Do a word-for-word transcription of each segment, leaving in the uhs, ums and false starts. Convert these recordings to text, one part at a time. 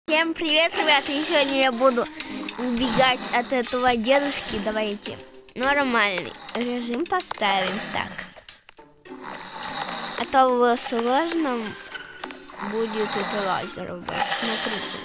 Всем привет, ребята! И сегодня я буду сбегать от этого дедушки. Давайте нормальный режим поставим. Так. А то в сложном будет это лазеров больше. Смотрите.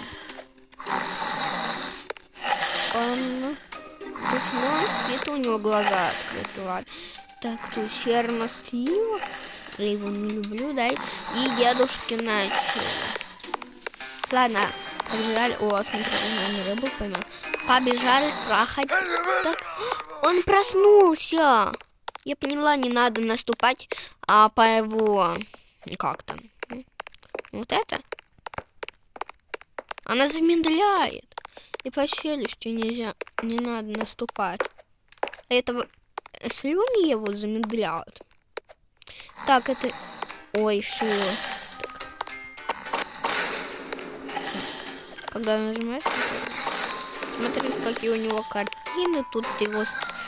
Он... Почему он спит, у него глаза открыты. Ладно. Так, тут чернослива. Я его не люблю, да? И дедушкина челюсть. Ладно. Побежали. О, смотри, он рыбу поймал. Побежали проходить. Так, он проснулся. Я поняла, не надо наступать а по его... Как там? Вот это? Она замедляет. И по челюсти нельзя, не надо наступать. Это слюни его замедляют. Так, это... Ой, все. Когда нажимаешь, смотри, какие у него картины. Тут его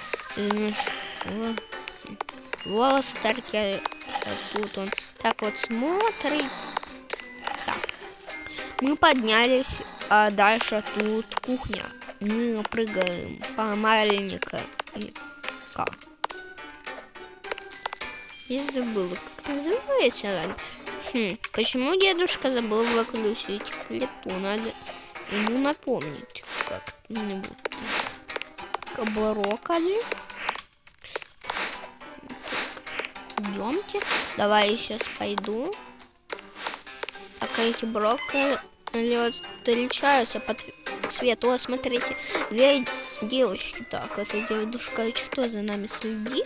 волосы торчат. Тут он так вот смотрит. Так. Мы поднялись, а дальше тут кухня. Мы прыгаем по маленькой. Как? Я забыла, как называется. Хм, почему дедушка забыл выключить плиту? Надо ему напомнить как-нибудь. Брокколи. Идемте. Давай я сейчас пойду. Так, эти брокколи отличаются по цвету. О, смотрите, две девочки. Так, эта дедушка что, за нами следит?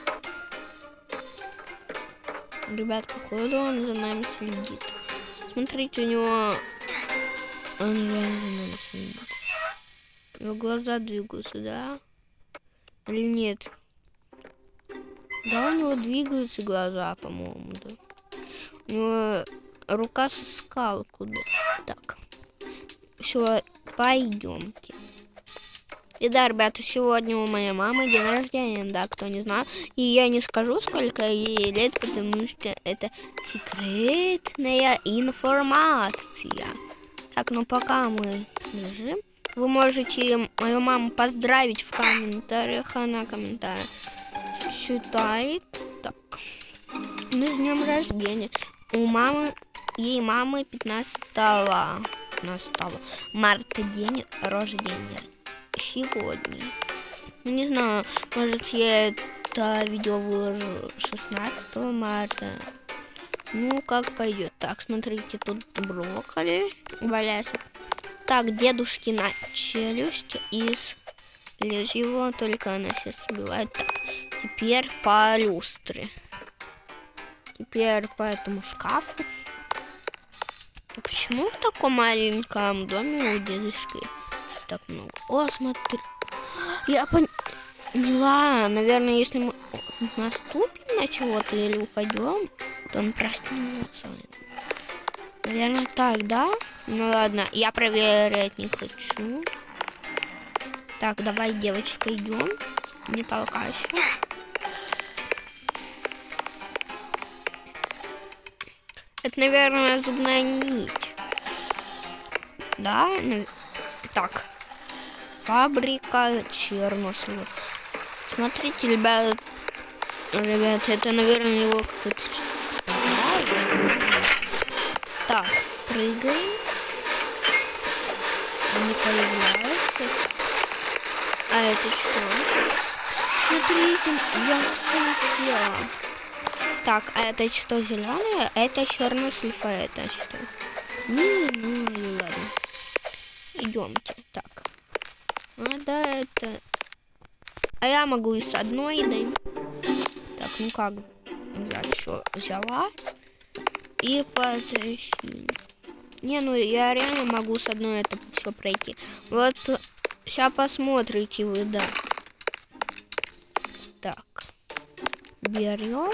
Ребят, походу он за нами следит. Смотрите, у него... Он реально за нами следит. Его глаза двигаются, да? Или нет? Да, у него двигаются глаза, по-моему, да. У него рука со скалку, да. Так. Все, пойдемте. И да, ребята, сегодня у моей мамы день рождения, да, кто не знал. И я не скажу, сколько ей лет, потому что это секретная информация. Так, ну пока мы лежим, вы можете мою маму поздравить в комментариях. Она комментарий читает. Так, ну с днем рождения. У мамы, ей мамы пятнадцатого марта день рождения. Сегодня. Ну, не знаю, может, я это видео выложу шестнадцатого марта. Ну, как пойдет. Так, смотрите, тут брокколи валяется. Так, дедушкина челюсть из лишь его, только она сейчас убивает. Так, теперь по люстре. Теперь по этому шкафу. А почему в таком маленьком доме у дедушки так много? О, смотри. Я поняла. Наверное, если мы наступим на чего-то или упадем, то он проснется. Наверное, так, да? Ну ладно, я проверять не хочу. Так, давай, девочка, идем. Не толкайся. Это, наверное, зубная нить. Да? Так. Фабрика чернослива. Смотрите, ребят, ребят, это, наверное, его какой-то... Так, прыгаем. Он не появляется. А это что? Смотрите, я хотела. Так, а это что, зеленое? Это чернослив, а это что? Ну, ну, ладно. Идемте. Так. А, да, это... А я могу и с одной, да. Так, ну как? Я что, взяла и потащила. Не, ну я реально могу с одной это все пройти. Вот сейчас посмотрите вы, да. Так. Берем.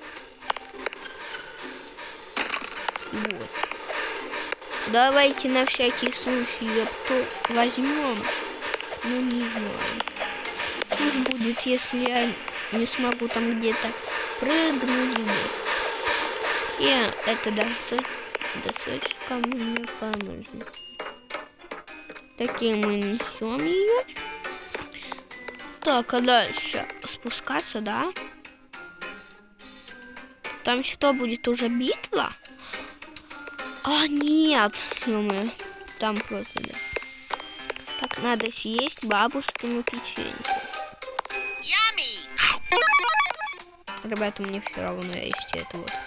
Вот. Давайте на всякий случай это возьмем. Ну, не знаю. Пусть будет, если я не смогу там где-то прыгнуть. И это досочка мне поможет. Такие мы несем ее. Так, а дальше спускаться, да? Там что, будет уже битва? А, нет. Ё-моё. Там просто, да. Так, надо съесть бабушкину печенье. Ребята, мне все равно есть это вот.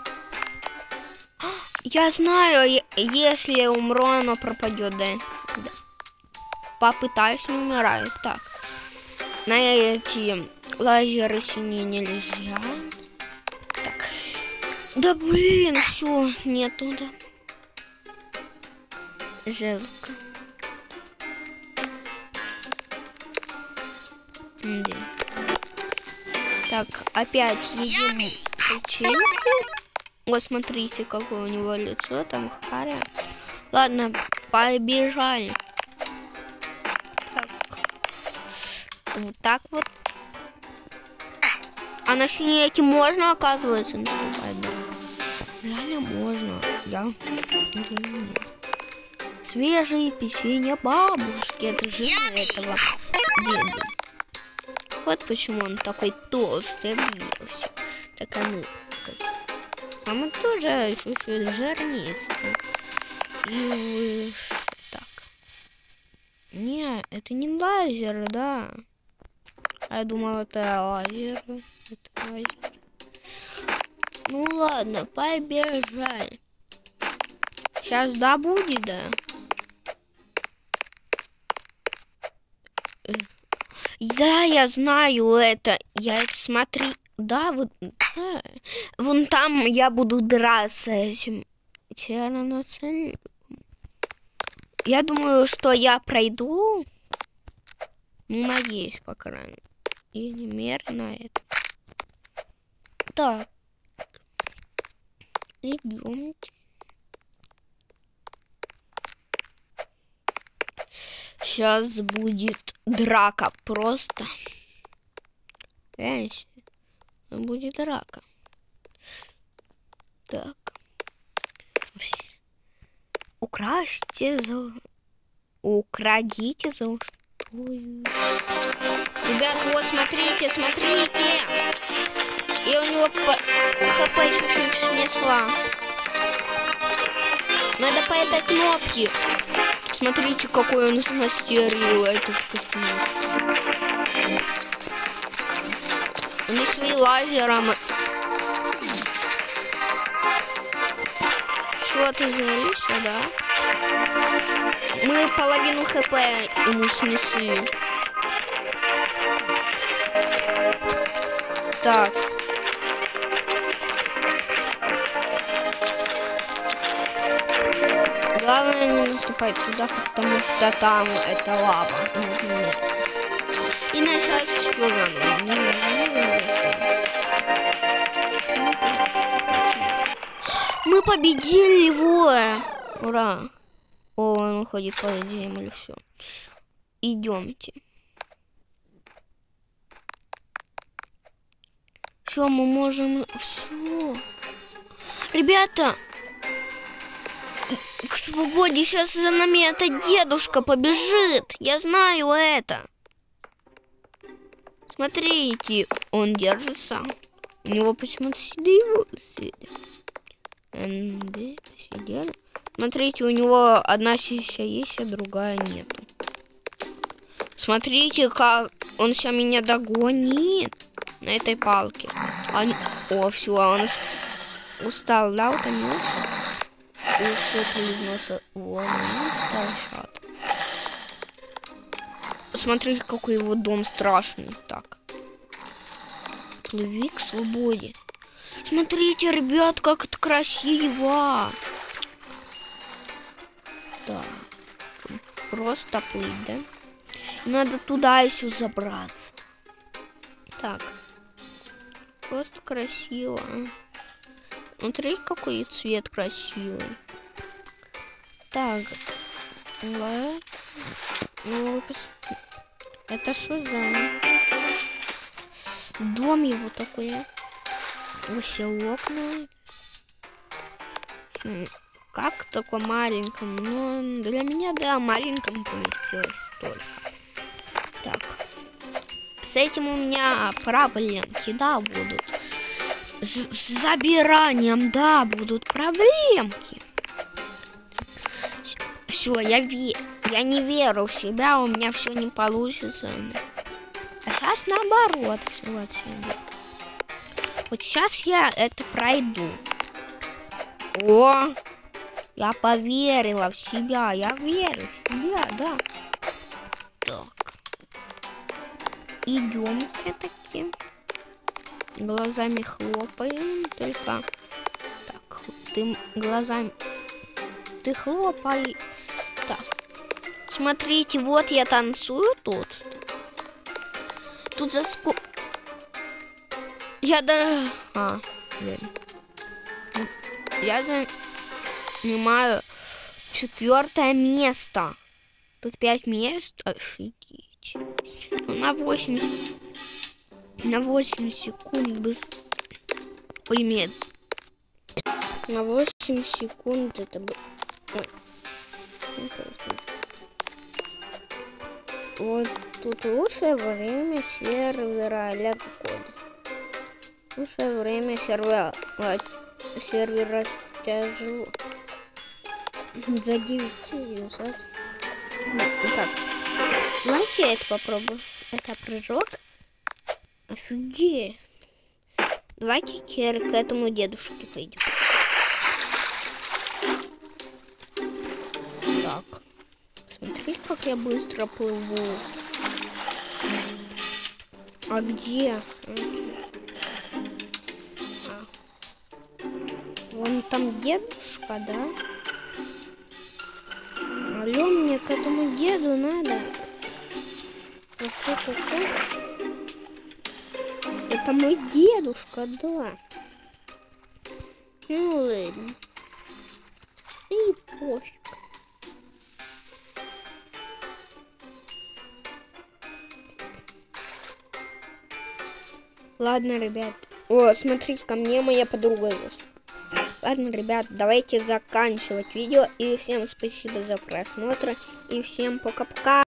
Я знаю, если я умру, оно пропадет, да? Да. Попытаюсь, не умираю. Так. На эти лазеры синие нельзя. Так. Да блин, все, нету, да. Жалко. Да. Так, опять едим печеньки. Вот смотрите, какое у него лицо, там харя. Ладно, побежали. Так. Вот так вот. А на снеге можно, оказывается, наступать, да? Реально можно. Я нет. Свежие печенья бабушки. Это же этого деда. Вот почему он такой толстый объелся. Так, а ну. А мы тоже чуть-чуть жирнистые. И так. Не, это не лазер, да. А я думала, это лазер. Это лазер. Ну ладно, побежали. Сейчас да будет, да. Да, я знаю это. Я это смотри. Да, вот, да. Вон там я буду драться этим черноцеликом. Я думаю, что я пройду. Ну, надеюсь, по крайней мере. Или мер на это. Так. Идемте. Сейчас будет драка просто. Понимаете? Будет драка. Так. Украсьте за... Украдите золотую. Ребят, вот смотрите, смотрите. Я у него хп чуть-чуть снесла. Надо по этой кнопке. Смотрите, какой он смастерил этот кошмар. Он еще и лазером. Что ты говоришь, да? Мы половину хп ему снесли. Так. Главное не наступать туда, потому что там это лава. И начать еще мы победили его! Ура! О, он уходит под землю, все. Идемте. Все, мы можем... Все. Ребята! К свободе сейчас за нами этот дедушка побежит. Я знаю это. Смотрите, он держится. У него почему-то седые волосы. Сидели. Смотрите, у него одна сися есть, а другая нету. Смотрите, как он сейчас меня догонит на этой палке. Он... О, все, он устал, да, утомился. И все из вон, стал шат. Смотрите, какой его дом страшный. Так. Плыви к свободе. Смотрите, ребят, как это красиво. Так. Просто плыть, да? Надо туда еще забраться. Так. Просто красиво. Смотри, какой цвет красивый. Так. Ладно. Ну, это что за... Дом его такой. Вообще окна. Хм. как такое маленьком? Ну, для меня, да, маленьком поместилось столько. Так. С этим у меня проблемки, да, будут. С, с забиранием, да, будут проблемки. Все, я, ве я не верю в себя, у меня все не получится. А сейчас наоборот все вот себе. Вот сейчас я это пройду. О, я поверила в себя, я верю в себя, да. Так. Идемте таки. Глазами хлопаем, только так, ты глазами, ты хлопай. Так, смотрите, вот я танцую тут. Тут за ску... Я даже... А, блин. Я занимаю четвертое место. Тут пять мест. Офигеть. На восемьдесят... На восемь секунд быстро. Ой, нет. На восемь секунд это бы. Ой. Вот тут лучшее время сервера Олег Кода. Лучшее время сервера сервера тяжело. За девять девятьсот. Так. Давайте я это попробую. Это прыжок. Офигеть. Давайте теперь к этому дедушке пойдем. Так. Смотрите, как я быстро плыву. А где? А. Вон там дедушка, да? Алло, мне к этому деду надо. А что такое? Это мой дедушка, да. Ну ладно. И пофиг. Ладно, ребят. О, смотрите, ко мне моя подруга есть. Ладно, ребят, давайте заканчивать видео. И всем спасибо за просмотр. И всем пока-пока.